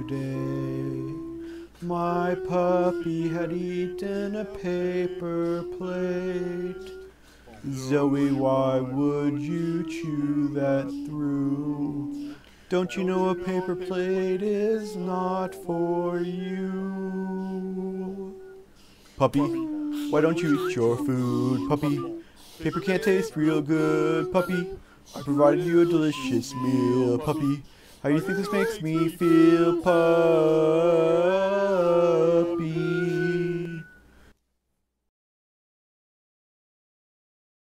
today. My puppy had eaten a paper plate. Zoe, why would you chew that through? Don't you know a paper plate is not for you? Puppy, why don't you eat your food? Puppy, paper can't taste real good. Puppy, I provided you a delicious meal. Puppy, how do you think this makes me feel? Puppy.